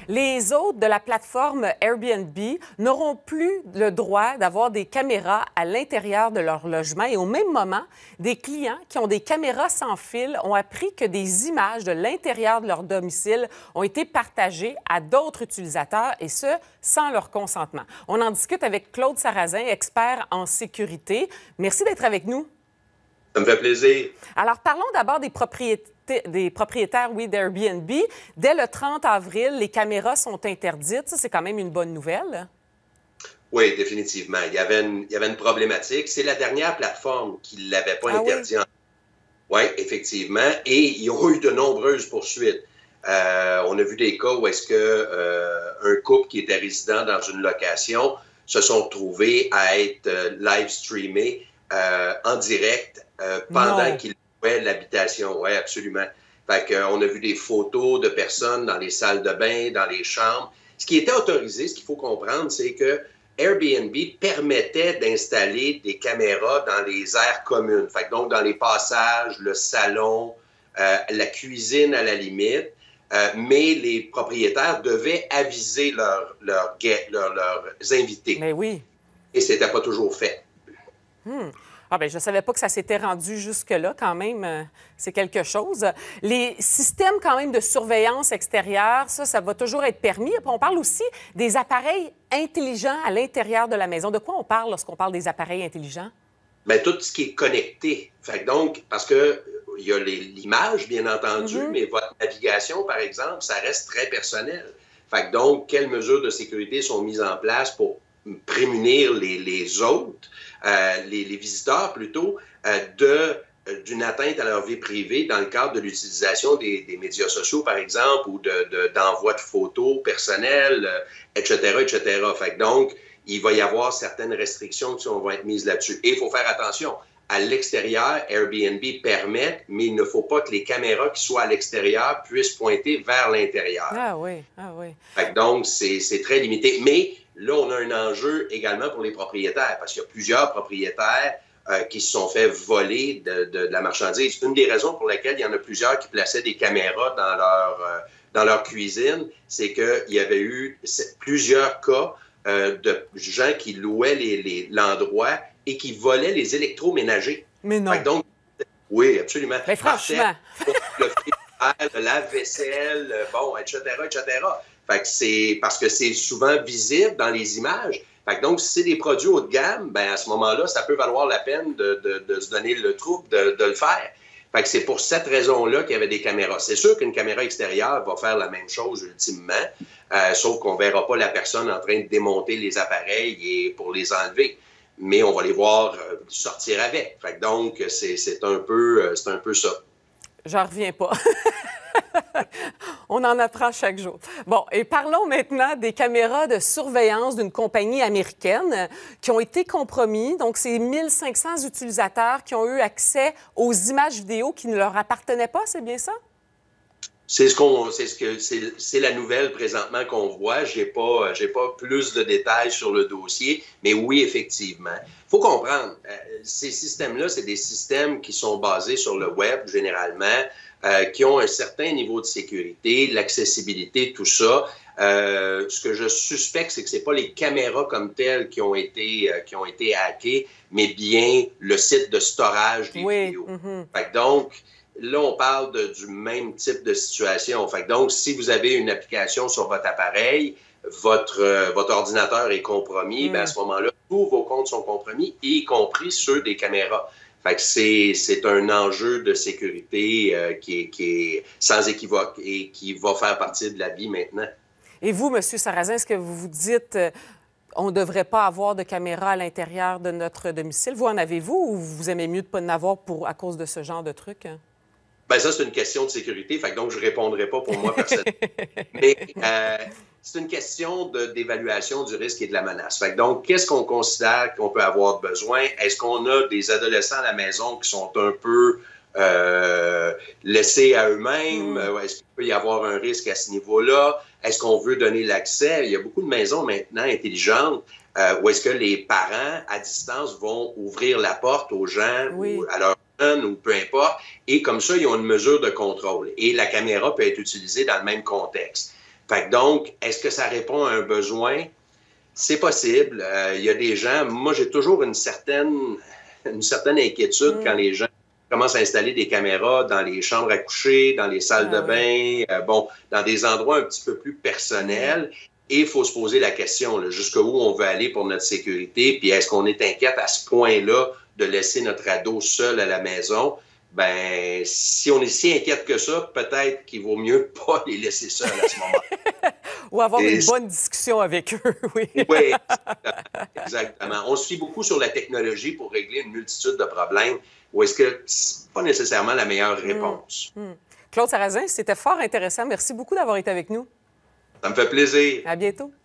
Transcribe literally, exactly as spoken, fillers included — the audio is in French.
Les hôtes de la plateforme Airbnb n'auront plus le droit d'avoir des caméras à l'intérieur de leur logement et au même moment, des clients qui ont des caméras sans fil ont appris que des images de l'intérieur de leur domicile ont été partagées à d'autres utilisateurs et ce, sans leur consentement. On en discute avec Claude Sarrazin, expert en sécurité. Merci d'être avec nous. Ça me fait plaisir. Alors, parlons d'abord des propriétés. des propriétaires, oui, d'Airbnb. Dès le trente avril, les caméras sont interdites. Ça, c'est quand même une bonne nouvelle. Oui, définitivement. Il y avait une, il y avait une problématique. C'est la dernière plateforme qui ne l'avait pas ah interdit. Oui, en... ouais, effectivement. Et ils ont eu de nombreuses poursuites. Euh, on a vu des cas où est-ce que euh, un couple qui était résident dans une location se sont retrouvés à être euh, live streamés euh, en direct euh, pendant qu'ils louaient l'habitation. Oui, absolument. Fait que, euh, on a vu des photos de personnes dans les salles de bain, dans les chambres. Ce qui était autorisé, ce qu'il faut comprendre, c'est que Airbnb permettait d'installer des caméras dans les aires communes. Fait que donc, dans les passages, le salon, euh, la cuisine à la limite. Euh, mais les propriétaires devaient aviser leurs leur, leur, leurs invités. Mais oui. Et ce n'était pas toujours fait. Hmm. Ah ben, je ne savais pas que ça s'était rendu jusque-là, quand même. C'est quelque chose. Les systèmes, quand même, de surveillance extérieure, ça, ça va toujours être permis. On parle aussi des appareils intelligents à l'intérieur de la maison. De quoi on parle lorsqu'on parle des appareils intelligents? Bien, tout ce qui est connecté. Fait que donc, parce que il y a l'image, bien entendu, mm-hmm. mais votre navigation, par exemple, ça reste très personnel. Fait que donc, quelles mesures de sécurité sont mises en place pour prémunir les, les autres, euh, les, les visiteurs plutôt, euh, de, euh, d'une atteinte à leur vie privée dans le cadre de l'utilisation des, des médias sociaux, par exemple, ou de, de, d'envoi de photos personnelles, euh, et cetera, et cetera. Fait que donc, il va y avoir certaines restrictions qui vont être mises là-dessus. Et il faut faire attention. À l'extérieur, Airbnb permet, mais il ne faut pas que les caméras qui soient à l'extérieur puissent pointer vers l'intérieur. Ah oui, ah oui. Fait que donc, c'est, c'est très limité. Mais là, on a un enjeu également pour les propriétaires, parce qu'il y a plusieurs propriétaires euh, qui se sont fait voler de, de, de la marchandise. Une des raisons pour lesquelles il y en a plusieurs qui plaçaient des caméras dans leur, euh, dans leur cuisine, c'est qu'il y avait eu plusieurs cas euh, de gens qui louaient les, les, l'endroit et qui volaient les électroménagers. Mais non. Fait que donc, oui, absolument. Mais franchement. Le frigidaire, le lave-vaisselle, bon, et cetera, et cetera. Fait que c'est parce que c'est souvent visible dans les images. Fait que donc, si c'est des produits haut de gamme, ben à ce moment-là, ça peut valoir la peine de, de, de se donner le trouble de, de le faire. Fait que c'est pour cette raison-là qu'il y avait des caméras. C'est sûr qu'une caméra extérieure va faire la même chose ultimement, euh, sauf qu'on ne verra pas la personne en train de démonter les appareils et pour les enlever. Mais on va les voir euh, sortir avec. Fait que donc, c'est, c'est, un peu, euh, c'est un peu ça. J'en reviens pas. On en apprend chaque jour. Bon, et parlons maintenant des caméras de surveillance d'une compagnie américaine qui ont été compromis. Donc, c'est mille cinq cents utilisateurs qui ont eu accès aux images vidéo qui ne leur appartenaient pas, c'est bien ça? C'est ce qu'on, c'est ce que, c'est, c'est la nouvelle présentement qu'on voit. J'ai pas, j'ai pas plus de détails sur le dossier, mais oui, effectivement. Faut comprendre, euh, ces systèmes-là, c'est des systèmes qui sont basés sur le web généralement, euh, qui ont un certain niveau de sécurité, l'accessibilité, tout ça. Euh, ce que je suspecte, c'est que c'est pas les caméras comme telles qui ont été, euh, qui ont été hackées, mais bien le site de storage des oui. vidéos. Mm-hmm. Fait que donc, là, on parle de, du même type de situation. Fait que donc, si vous avez une application sur votre appareil, votre, euh, votre ordinateur est compromis, mm. bien à ce moment-là, tous vos comptes sont compromis, y compris ceux des caméras. Fait que c'est, c'est un enjeu de sécurité euh, qui, est, qui est sans équivoque et qui va faire partie de la vie maintenant. Et vous, M. Sarrazin, est-ce que vous vous dites euh, on ne devrait pas avoir de caméra à l'intérieur de notre domicile? Vous en avez-vous ou vous aimez mieux de ne pas en avoir pour, à cause de ce genre de trucs? Hein? Bien, ça, c'est une question de sécurité, fait que donc je ne répondrai pas pour moi personnellement. Mais euh, c'est une question de, d'évaluation du risque et de la menace. Fait que donc, qu'est-ce qu'on considère qu'on peut avoir besoin? Est-ce qu'on a des adolescents à la maison qui sont un peu euh, laissés à eux-mêmes? Mm. Est-ce qu'il peut y avoir un risque à ce niveau-là? Est-ce qu'on veut donner l'accès? Il y a beaucoup de maisons maintenant intelligentes euh, où est-ce que les parents, à distance, vont ouvrir la porte aux gens oui. ou à leurs ou peu importe, et comme ça, ils ont une mesure de contrôle. Et la caméra peut être utilisée dans le même contexte. Fait que donc, est-ce que ça répond à un besoin? C'est possible. Euh, il y a des gens... Moi, j'ai toujours une certaine, une certaine inquiétude mmh. quand les gens commencent à installer des caméras dans les chambres à coucher, dans les salles ah, de bain, oui. euh, bon, dans des endroits un petit peu plus personnels. Et il faut se poser la question, jusqu'où on veut aller pour notre sécurité, puis est-ce qu'on est inquiète à ce point-là de laisser notre ado seul à la maison? Ben, si on est si inquiète que ça, peut-être qu'il vaut mieux pas les laisser seuls à ce moment-là. Ou avoir Et une bonne discussion avec eux, oui. Oui, exactement. On se fie beaucoup sur la technologie pour régler une multitude de problèmes, ou est-ce que c'est pas nécessairement la meilleure réponse? Mmh, mmh. Claude Sarrazin, c'était fort intéressant. Merci beaucoup d'avoir été avec nous. Ça me fait plaisir. À bientôt.